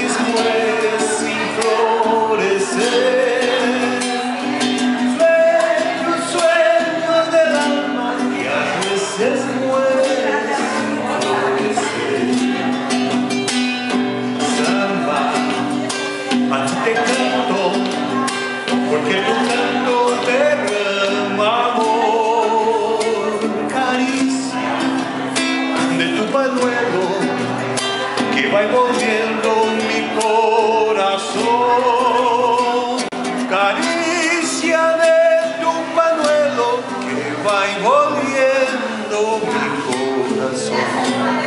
después sin florecer. Sueños del alma que a veces mueren sin florecer. Samba, a ti te canto, porque tu canto derrama amor. Caricia de tu pañuelo que va envolviendo mi corazón. Caricia de tu pañuelo que va envolviendo mi corazón.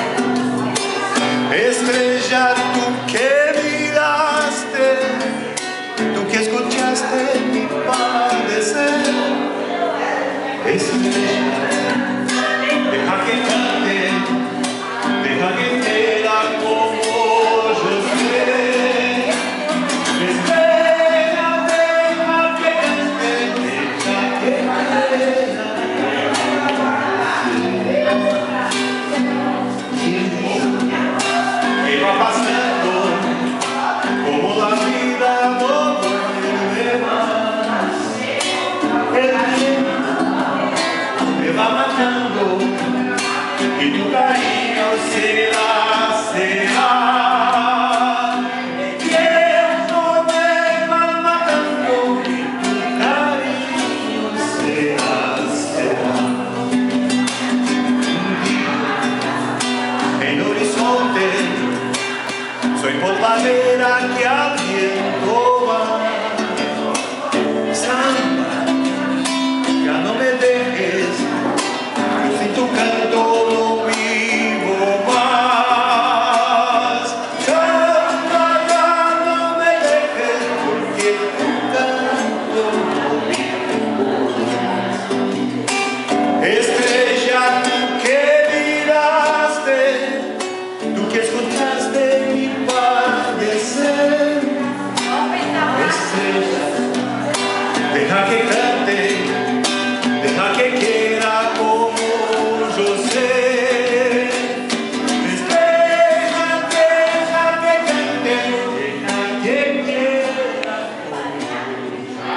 Estrella, tú que miraste, tú que escuchaste mi padecer. Estrella, deja que cante, deja que quiera como yo sé. Estrella, deja que cante, deja que quiera. Que va pasando como la vida no vuelve más. El tiempo me va matando y tu cariño será. El tiempo me va matando y tu cariño será. En el horizonte soy polvadera que al viento va. Samba, ya no me dejes, yo sin tu canto no vivo más. Samba, ya no me dejes, porque tu canto no vivo más. Estrella, tú que miraste, tú que escuchaste mi padecer. Estrella, deja que cante, deja que quiera como yo sé. Estrella, deja que cante, deja que quiera como yo sé.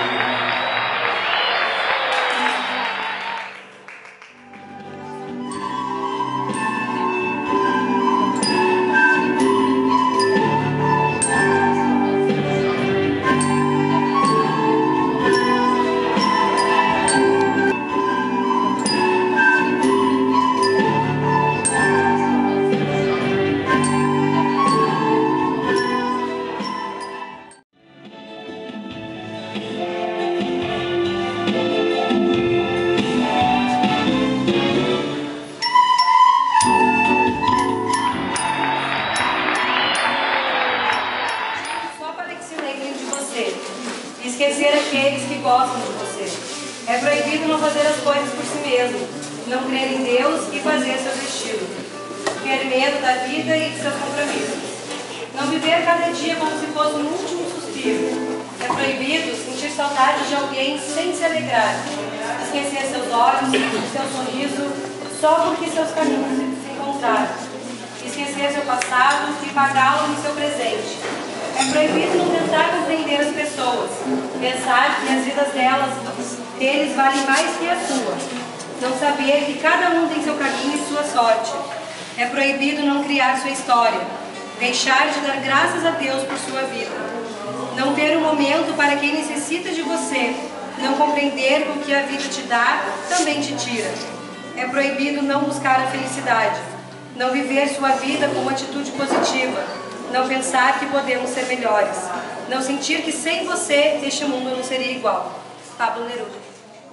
Só para que se lembrem de você e esquecer aqueles que gostam de você. É proibido não fazer as coisas por si mesmo, não crer em Deus e fazer seu destino, ter medo da vida e de seus compromissos, não viver cada dia como se fosse um último suspiro. É proibido sentir saudade de alguém sem se alegrar, esquecer seus olhos, seu sorriso, só porque seus caminhos se encontraram, esquecer seu passado e pagá-lo em seu presente. É proibido não tentar compreender as pessoas, pensar que as vidas deles valem mais que a sua, não saber que cada um tem seu caminho e sua sorte. É proibido não criar sua história, deixar de dar graças a Deus por sua vida, não ter um momento para quem necessita de você, não compreender que o que a vida te dá também te tira. É proibido não buscar a felicidade, não viver sua vida com uma atitude positiva, não pensar que podemos ser melhores, não sentir que sem você este mundo não seria igual. Pablo Neruda.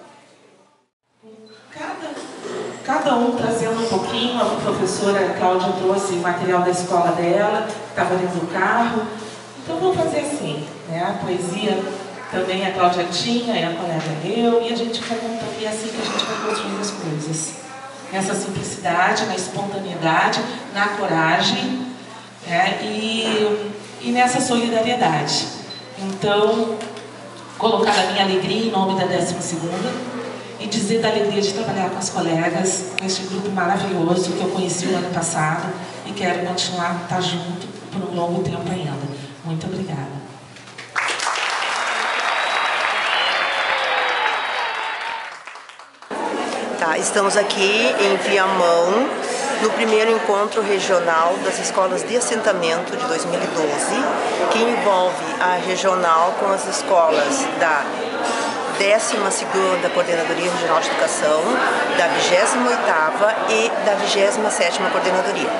Cada um trazendo um pouquinho. A professora Cláudia trouxe o material da escola dela, que estava dentro do carro. Então vamos fazer assim, né? A poesia também a Cláudia tinha, e a colega eu, e a gente vai montando, e é assim que a gente vai construindo as coisas. Nessa simplicidade, na espontaneidade, na coragem, né? E nessa solidariedade. Então, colocar a minha alegria em nome da 12ª e dizer da alegria de trabalhar com as colegas, com este grupo maravilhoso que eu conheci no ano passado e quero continuar a estar junto por um longo tempo ainda. Muito obrigada. Estamos aqui em Viamão, no primeiro encontro regional das escolas de assentamento de 2012, que envolve a regional com as escolas da 12ª Coordenadoria Regional de Educação, da 28ª e da 27ª Coordenadoria.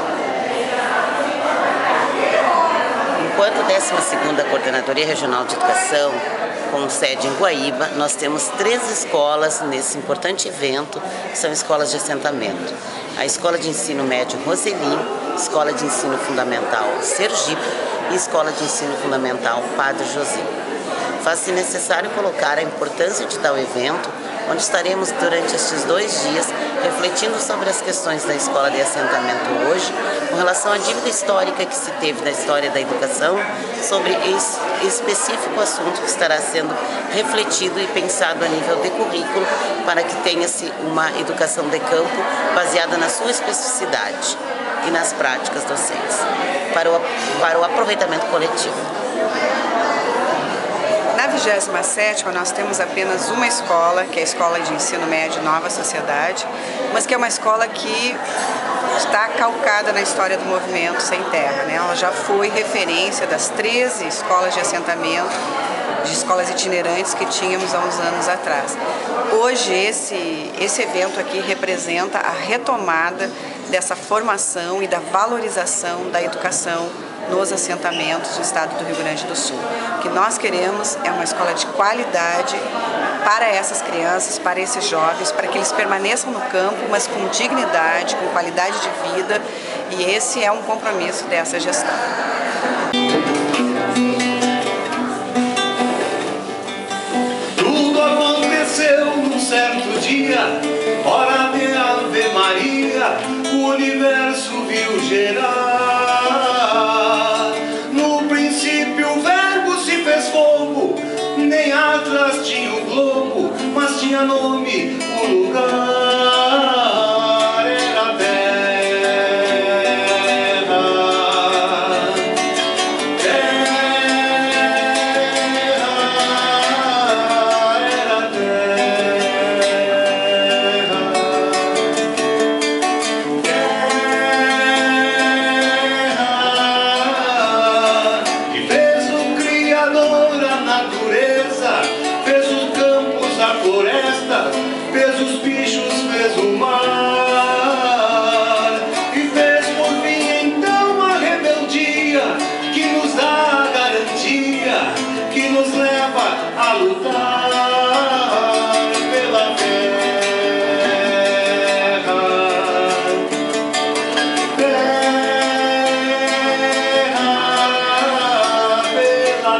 Enquanto a 12ª Coordenadoria Regional de Educação, com sede em Guaíba, nós temos 3 escolas nesse importante evento, que são escolas de assentamento. A Escola de Ensino Médio Roseli, Escola de Ensino Fundamental Sergipe e Escola de Ensino Fundamental Padre José. Faz-se necessário colocar a importância de tal evento, onde estaremos durante estes 2 dias refletindo sobre as questões da escola de assentamento hoje, com relação à dívida histórica que se teve na história da educação, sobre esse específico assunto que estará sendo refletido e pensado a nível de currículo, para que tenha-se uma educação de campo baseada na sua especificidade e nas práticas docentes, para o aproveitamento coletivo. Na 27ª nós temos apenas uma escola, que é a Escola de Ensino Médio Nova Sociedade, mas que é uma escola que está calcada na história do movimento Sem Terra, né? Ela já foi referência das 13 escolas de assentamento, de escolas itinerantes que tínhamos há uns anos atrás. Hoje esse evento aqui representa a retomada dessa formação e da valorização da educação nos assentamentos do estado do Rio Grande do Sul. O que nós queremos é uma escola de qualidade para essas crianças, para esses jovens, para que eles permaneçam no campo, mas com dignidade, com qualidade de vida, e esse é um compromisso dessa gestão. Tudo aconteceu num certo dia, hora de Ave Maria, o universo viu gerar. No princípio o verbo se fez fogo, nem Atlas tinha o globo, mas tinha nome o lugar, era a terra. Era a terra. E fez o Criador a natureza, fez os campos, a floresta, fez os bichos, fez o mar, e fez por fim então a rebeldia, que nos dá a garantia, que nos leva a lutar pela terra. Pela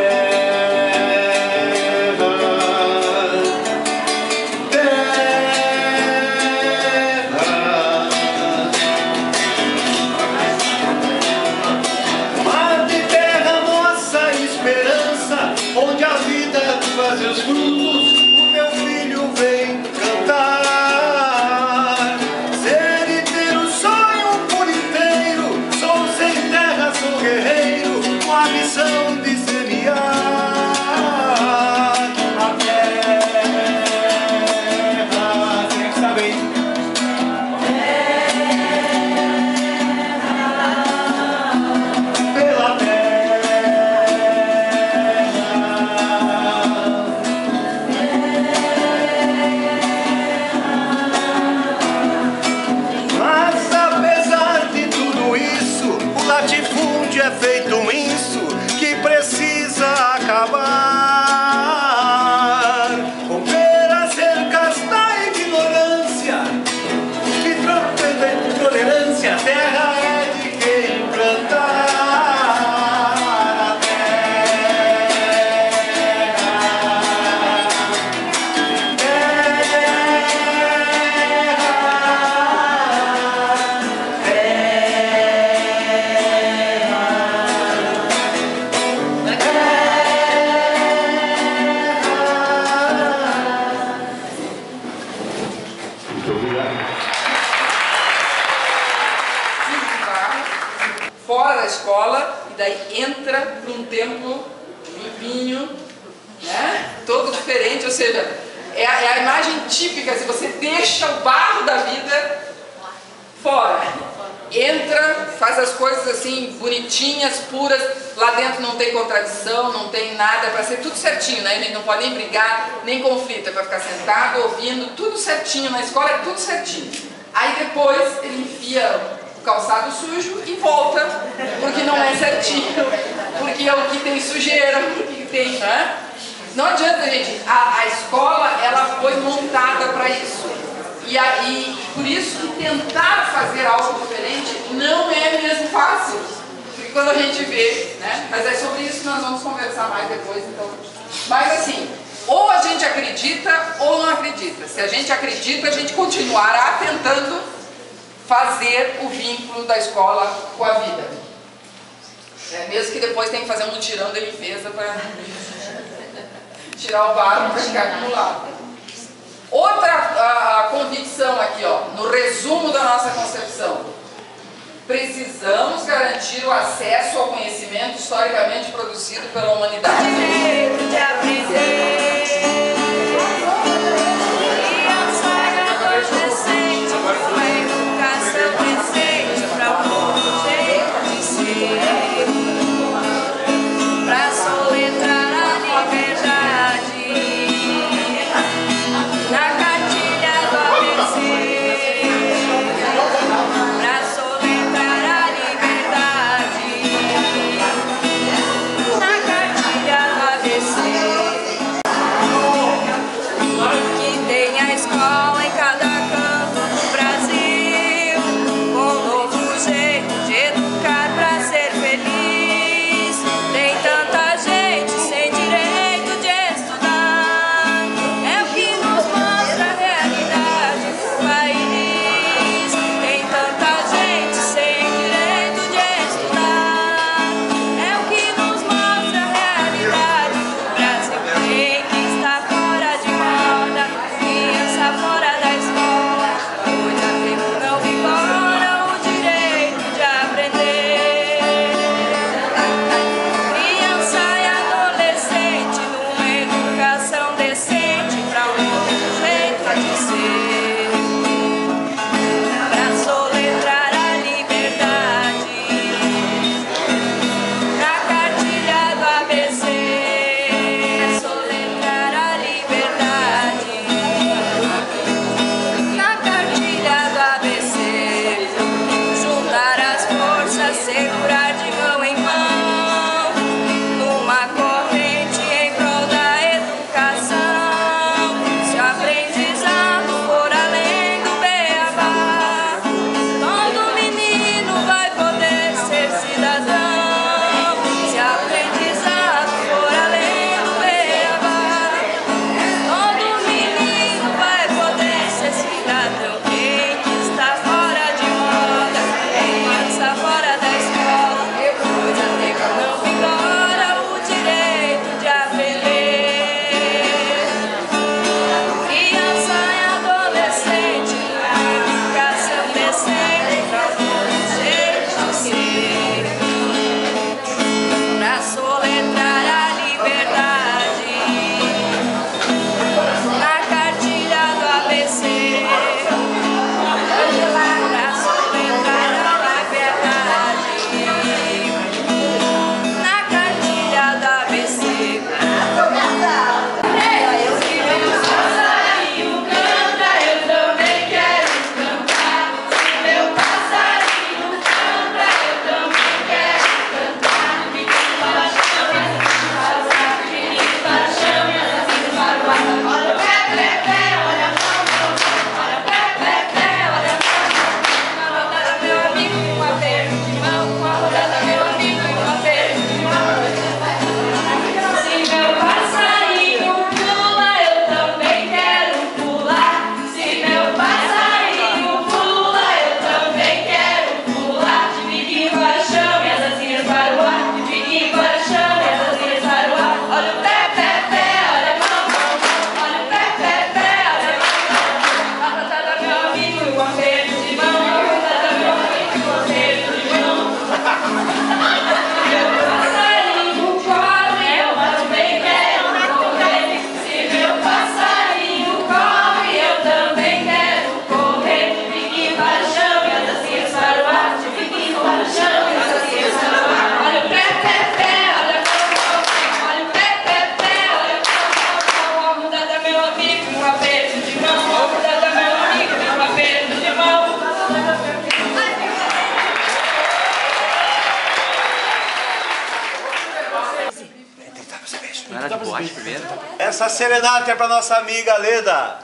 Mar de terra, nossa esperança, onde a vida faz os frutos, o meu filho vem cantar. Ser e ter o sonho por inteiro, sou sem terra, sou guerreiro, com a missão de semear a terra. Tem que saber. Pela Mas apesar de tudo isso, o latifúndio é feito um inso que precisa escola e daí entra para um templo limpinho, né? Todo diferente, ou seja, é a imagem típica, se você deixa o barro da vida fora, entra, faz as coisas assim, bonitinhas, puras, lá dentro não tem contradição, não tem nada, é para ser tudo certinho, né? A gente não pode nem brigar, nem conflito, é para ficar sentado, ouvindo, tudo certinho, na escola é tudo certinho. Aí depois ele enfia o calçado sujo e volta, porque não é certinho, porque é o que tem sujeira, porque tem, né? Não adianta, gente, a escola, ela foi montada para isso. E aí, por isso que tentar fazer algo diferente não é mesmo fácil. Porque quando a gente vê, né? Mas é sobre isso que nós vamos conversar mais depois, então. Mas assim, ou a gente acredita ou não acredita. Se a gente acredita, a gente continuará tentando fazer o vínculo da escola com a vida. Mesmo que depois tenha que fazer um mutirão de limpeza para tirar o barro para ficar acumulado. Outra convicção aqui, ó, no resumo da nossa concepção. Precisamos garantir o acesso ao conhecimento historicamente produzido pela humanidade. Direito de aprender e a adolescente, uma educação decente para o novo jeito de ser, para soletrar a liberdade. Na cartilha do ABC, pra soletrar a liberdade. Na cartilha Não era de boate primeiro? Essa serenata é pra nossa amiga Leda.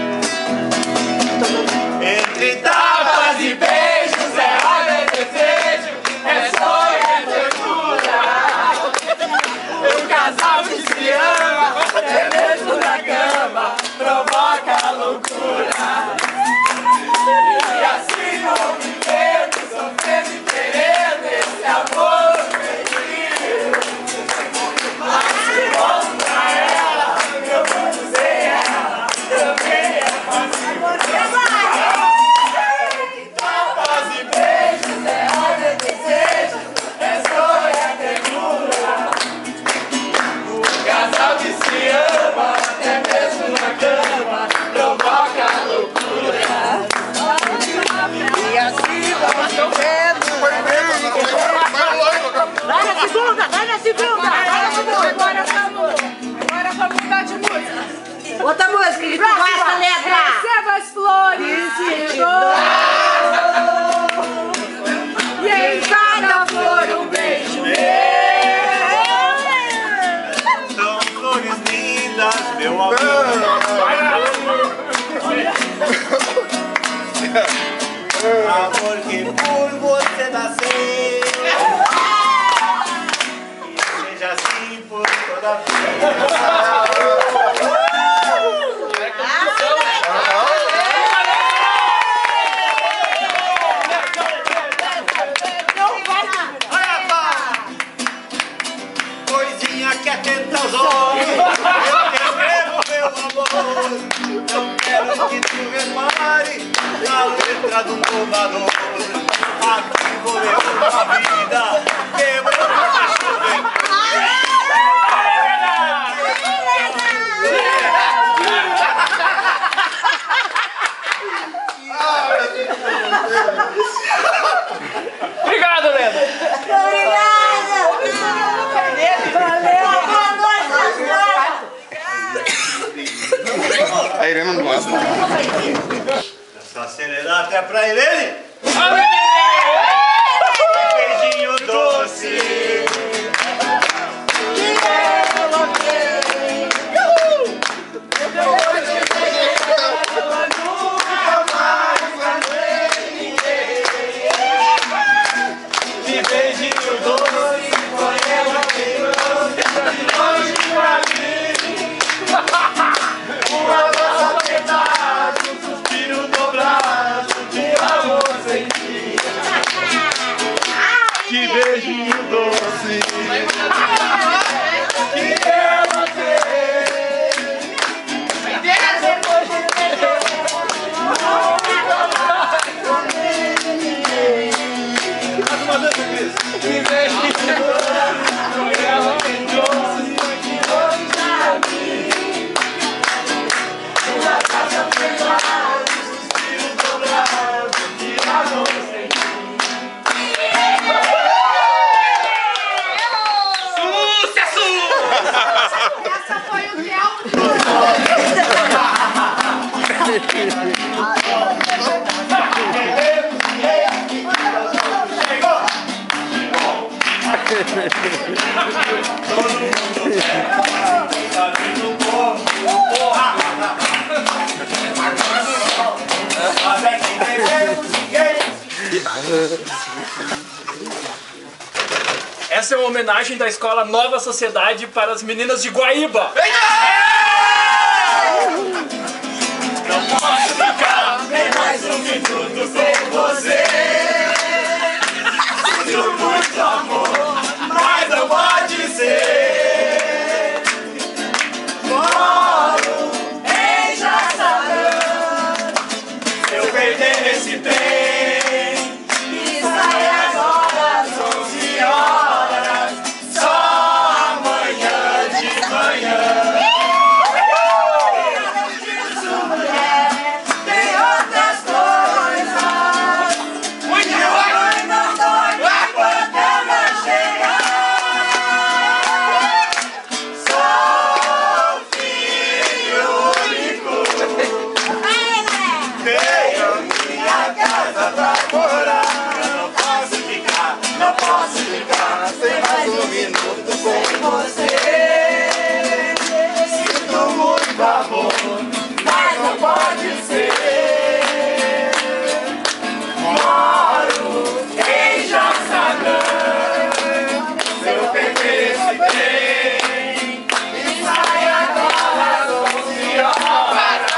Entre tapas e beijos é ódio, é desejo, é sonho, é ternura. Um casal que se ama, até mesmo na cama, provoca a loucura. E assim vou vivendo, sofrendo e querendo esse amor perdido. Mas se volto pra ela, eu vou dizer ela também é fácil. Tapas e beijos, é ódio, é desejo, é sonho, é ternura. Um casal que se ama, até mesmo na cama, provoca a loucura. E assim vamos chovendo. Vai na segunda, vai na segunda. Agora vamos mudar de música. Outra música, que tu gosta, letra. Receba as flores que te dou. E em cada flor um beijo meu. São flores lindas, meu amor. Amor que por você nasceu. E seja assim por toda a vida. Coisinha que atenta aos olhos, eu te escrevo, meu amor. Não quero que tu repare na letra do trovador. Aqui vou eu a vida, quebrando a chuva. Obrigado, Leda! A Irene não gosta. Essa serenata é pra Irene. Beijinho doce. Que beijinho doce foi ela que trouxe de longe pra mim. Um abraço apertado, um suspiro dobrado de amor sem fim. Que beijinho doce que ela tem. Depois de ter que beijinho doce foi ela que trouxe de longe pra mim. Um abraço apertado, um suspiro dobrado de amor sem fim. Sucesso! Essa foi o Theo. Todo mundo tá vindo como porra. Mas é que devemos ninguém. Essa é uma homenagem da escola Nova Sociedade para as meninas de Guaíba. Não posso ficar nem mais um minuto sem você. Sinto muito amor, mas não pode ser. Moro em Jaçanã. Se eu perder esse trem e sai agora às 11 horas, só amanhã de manhã. Tem outras coisas. Onde vai não dói quando ela chegar. Sou filho único. Tenho minha casa pra morar. Não posso ficar sem mais um minuto com você. esse trem e sai agora às 11 horas.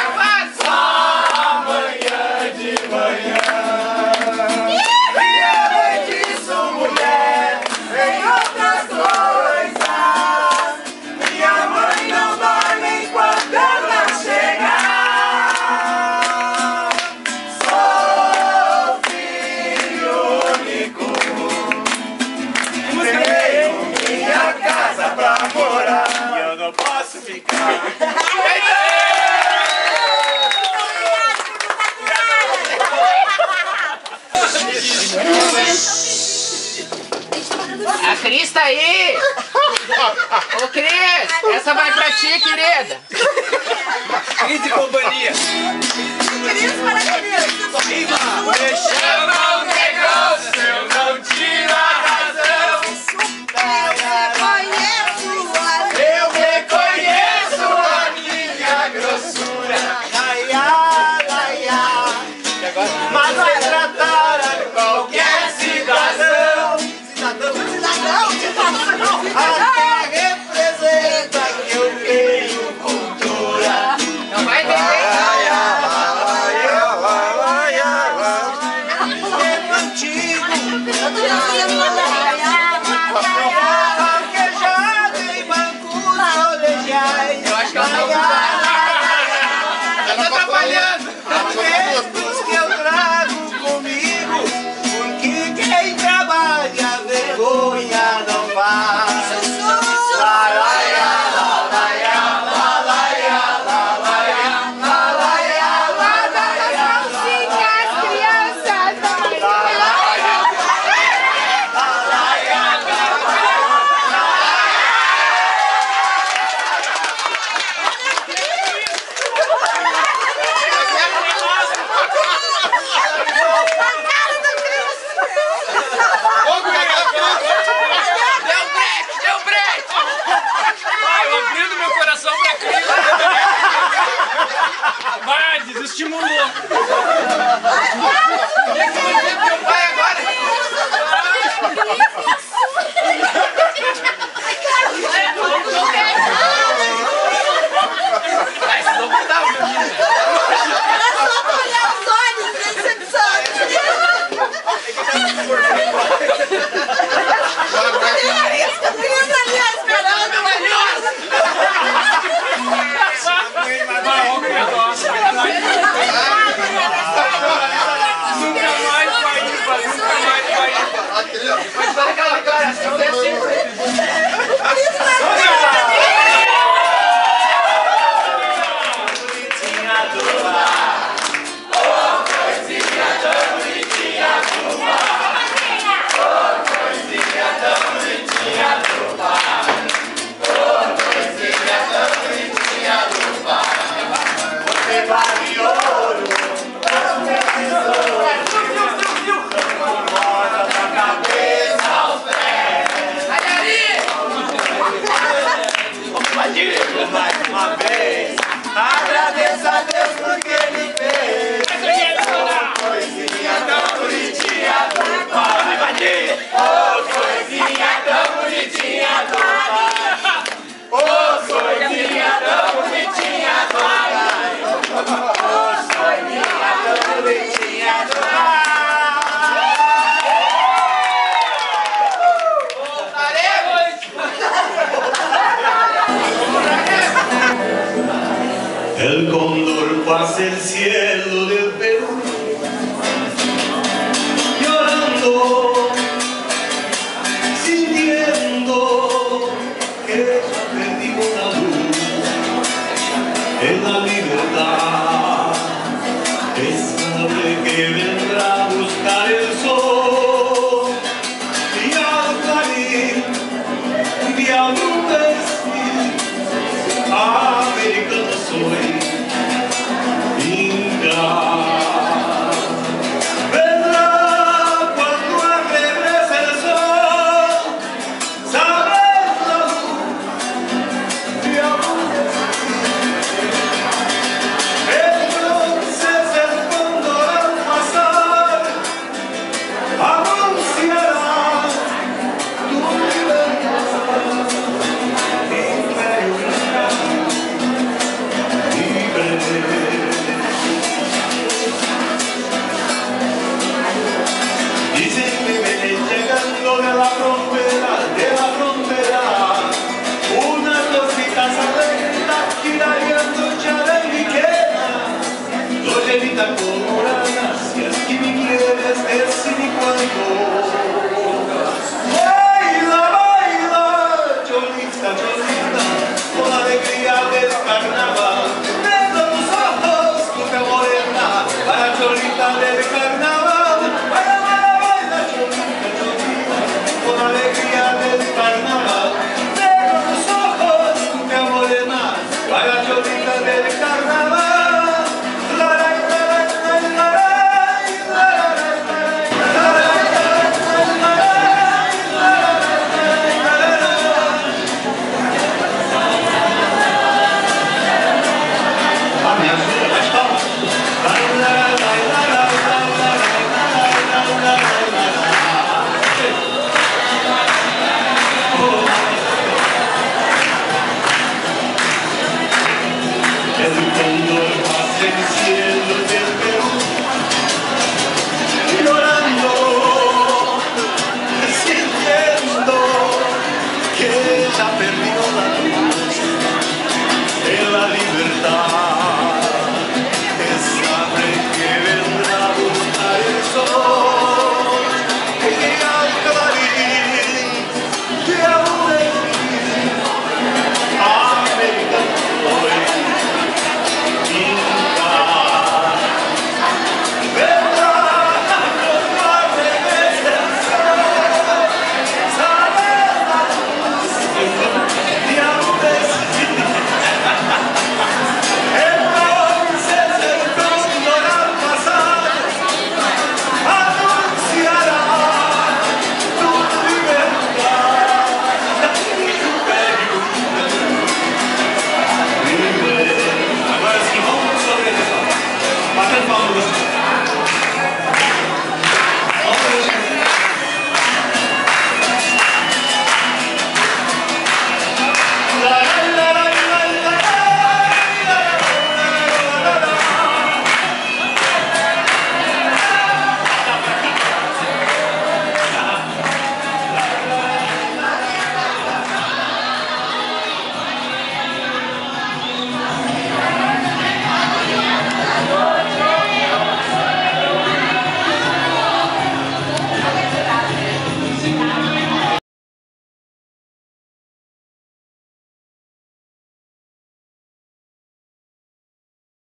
Amanhã de manhã. E além disso, mulher, tem outras coisas. Minha mãe não dorme enquanto eu não chegar. Sou filho único. Tenho minha casa pra morar e eu não posso ficar. A Cris tá aí! Ô Cris, essa vai pra ti, querida! Cris e companhia! Cris para Cris! Me chamam de grosso, eu não tiro a razão. Eu reconheço a minha grossura. Mas vai tratar a qualquer cidadão. Até representa que eu tenho cultura. Não vai entender! Arquejado em bancos colegiais. Eu acho que ela tá ela tá atrapalhando. Os que eu trago comigo, porque quem trabalha vergonha não faz. Vai, desestimulou! O que é que vai dizer pro teu pai agora? Vai, senão não dá, menina! Era só pra olhar os olhos, decepção! Mas para aquela declaração é assim. Mais uma vez, agradeço a Deus porque Ele fez. Ô coisinha tão bonitinha do pai. Ô coisinha tão bonitinha do pai. Ô coisinha tão bonitinha do pai. Ô coisinha tão bonitinha do pai. El cóndor pasa el cielo del Perú, llorando, sintiendo que ya perdimos la luz en la libertad. Es ave que vendrá a buscar el sol y al parir y al decir americano soy. por más.